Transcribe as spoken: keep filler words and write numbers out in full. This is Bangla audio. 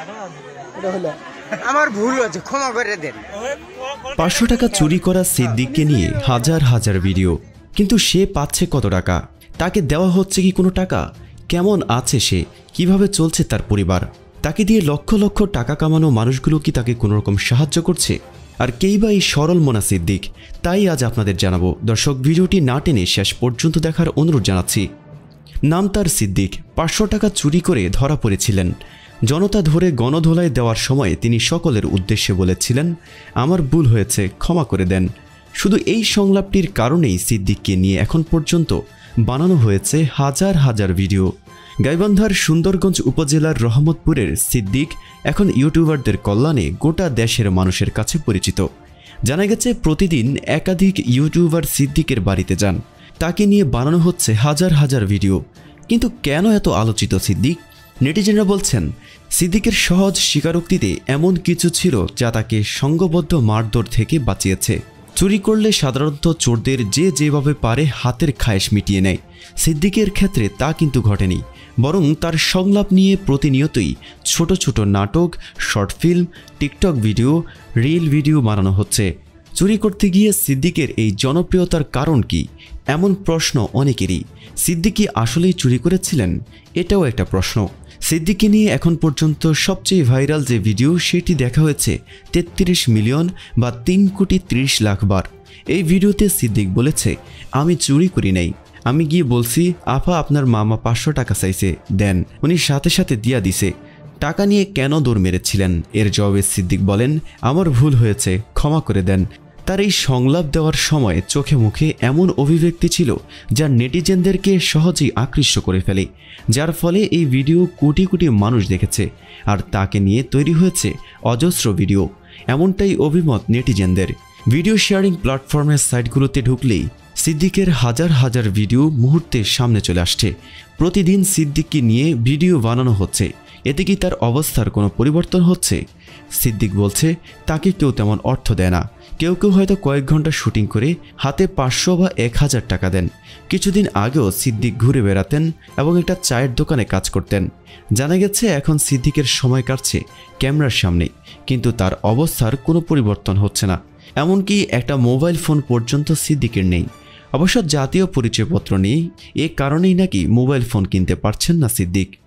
আমার ভুল হয়েছে, ক্ষমা করে দেন। পাঁচশো টাকা চুরি করা সিদ্দিককে নিয়ে হাজার হাজার ভিডিও, কিন্তু সে পাচ্ছে কত টাকা? তাকে দেওয়া হচ্ছে কি কোনো টাকা? কেমন আছে সে? কিভাবে চলছে তার পরিবার? তাকে দিয়ে লক্ষ লক্ষ টাকা কামানো মানুষগুলো কি তাকে কোনো রকম সাহায্য করছে? আর কেই বা এই সরল মনা সিদ্দিক? তাই আজ আপনাদের জানাবো। দর্শক, ভিডিওটি না টেনে শেষ পর্যন্ত দেখার অনুরোধ জানাচ্ছি। নাম তার সিদ্দিক। পাঁচশো টাকা চুরি করে ধরা পড়েছিলেন। জনতা ধরে গণধোলাই দেওয়ার সময় তিনি সকলের উদ্দেশ্যে বলেছিলেন, আমার ভুল হয়েছে, ক্ষমা করে দেন। শুধু এই সংলাপটির কারণেই সিদ্দিককে নিয়ে এখন পর্যন্ত বানানো হয়েছে হাজার হাজার ভিডিও। গাইবান্ধার সুন্দরগঞ্জ উপজেলার রহমতপুরের সিদ্দিক এখন ইউটিউবারদের কল্যাণে গোটা দেশের মানুষের কাছে পরিচিত। জানা গেছে প্রতিদিন একাধিক ইউটিউবার সিদ্দিকের বাড়িতে যান। তাকে নিয়ে বানানো হচ্ছে হাজার হাজার ভিডিও। কিন্তু কেন এত আলোচিত সিদ্দিক? নেটিজেনরা বলছেন, সিদ্দিকের সহজ স্বীকারোক্তিতে এমন কিছু ছিল যা তাকে সংঘবদ্ধ মারধর থেকে বাঁচিয়েছে। চুরি করলে সাধারণত চোরদের যে যেভাবে পারে হাতের খায়েশ মিটিয়ে নেয়। সিদ্দিকের ক্ষেত্রে তা কিন্তু ঘটেনি, বরং তার সংলাপ নিয়ে প্রতিনিয়তই ছোট ছোট নাটক, short film, TikTok video, reel video বানানো হচ্ছে। চুরি করতে গিয়ে সিদ্দিকের এই জনপ্রিয়তার কারণ কি? এমন প্রশ্ন অনেকেরই। সিদ্দিক কি আসলেই চুরি করেছিলেন? এটাও একটা প্রশ্ন। সিদ্দিককে নিয়ে এখন পর্যন্ত সবচেয়ে ভাইরাল যে ভিডিও, সেটি দেখা হয়েছে তেত্রিশ মিলিয়ন বা তিন কোটি ত্রিশ লাখ বার। এই ভিডিওতে সিদ্দিক বলেছে, আমি চুরি করি নাই। আমি গিয়ে বলছি, আপা আপনার মামা পাঁচশো টাকা চাইছে, দেন। উনি সাথে সাথে দিয়া দিছে। টাকা নিয়ে কেন দৌড় মেরেছিলেন? এর জবাবে সিদ্দিক বলেন, আমার ভুল হয়েছে, ক্ষমা করে দেন। তার এই সংলাপ দেওয়ার সময় চোখে মুখে এমন অভিব্যক্তি ছিল যা নেটিজেনদেরকে সহজেই আকৃষ্ট করে ফেলে, যার ফলে এই ভিডিও কোটি কোটি মানুষ দেখেছে। আর তাকে নিয়ে তৈরি হয়েছে অজস্র ভিডিও। এমনটাই অভিমত নেটিজেনদের। ভিডিও শেয়ারিং প্ল্যাটফর্মের সাইটগুলোতে ঢুকলেই সিদ্দিকের হাজার হাজার ভিডিও মুহূর্তে সামনে চলে আসছে। প্রতিদিন সিদ্দিককে নিয়ে ভিডিও বানানো হচ্ছে। এতে কি তার অবস্থার কোনো পরিবর্তন হচ্ছে? সিদ্দিক বলছে, তাকে কেউ তেমন অর্থ দেয় না। কেউ কেউ হয়তো কয়েক ঘন্টা শুটিং করে হাতে পাঁচশো বা এক হাজার টাকা দেন। কিছুদিন আগেও সিদ্দিক ঘুরে বেড়াতেন এবং একটা চায়ের দোকানে কাজ করতেন। জানা গেছে এখন সিদ্দিকের সময় কাটছে ক্যামেরার সামনে, কিন্তু তার অবস্থার কোনো পরিবর্তন হচ্ছে না। এমনকি একটা মোবাইল ফোন পর্যন্ত সিদ্দিকের নেই। অবশ্য জাতীয় পরিচয়পত্র নেই, এ কারণেই নাকি মোবাইল ফোন কিনতে পারছেন না সিদ্দিক।